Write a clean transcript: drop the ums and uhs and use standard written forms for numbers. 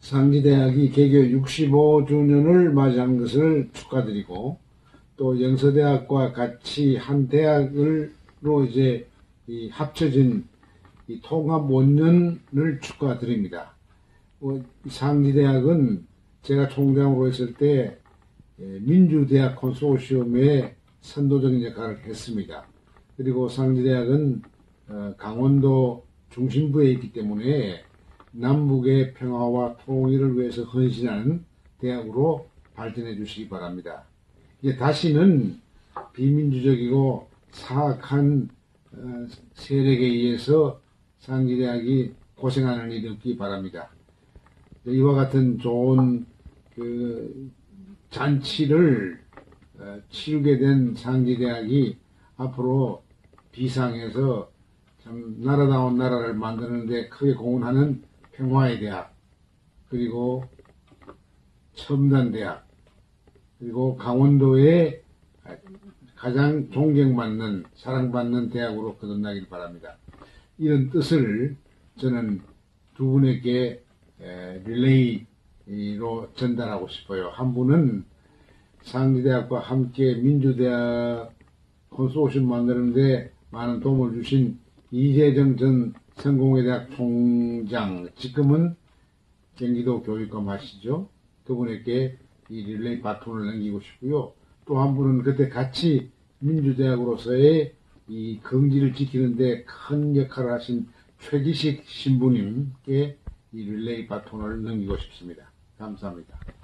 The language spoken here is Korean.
상지대학이 개교 65주년을 맞이한 것을 축하드리고, 또 영서대학과 같이 한 대학으로 이제 합쳐진 이 통합 원년을 축하드립니다. 상지대학은 제가 총장으로 했을 때 민주대학 콘소시엄의 선도적인 역할을 했습니다. 그리고 상지대학은 강원도 중심부에 있기 때문에 남북의 평화와 통일을 위해서 헌신하는 대학으로 발전해 주시기 바랍니다. 이제 다시는 비민주적이고 사악한 세력에 의해서 상지대학이 고생하는 일이 없기 바랍니다. 이와 같은 좋은 잔치를 치르게 된 상지대학이 앞으로 비상에서 참 나라다운 나라를 만드는 데 크게 공헌하는 평화의 대학, 그리고 첨단대학, 그리고 강원도의 가장 존경받는 사랑받는 대학으로 거듭나길 바랍니다. 이런 뜻을 저는 두 분에게 릴레이로 전달하고 싶어요. 한 분은 상지대학과 함께 민주대학 콘소시엄 만드는데 많은 도움을 주신 이재정 전 성공회대학 총장, 지금은 경기도 교육감 하시죠. 그분에게 이 릴레이 바톤을 넘기고 싶고요. 또 한 분은 그때 같이 민주대학으로서의 이 긍지를 지키는데 큰 역할을 하신 최기식 신부님께 이 릴레이 바톤을 넘기고 싶습니다. 감사합니다.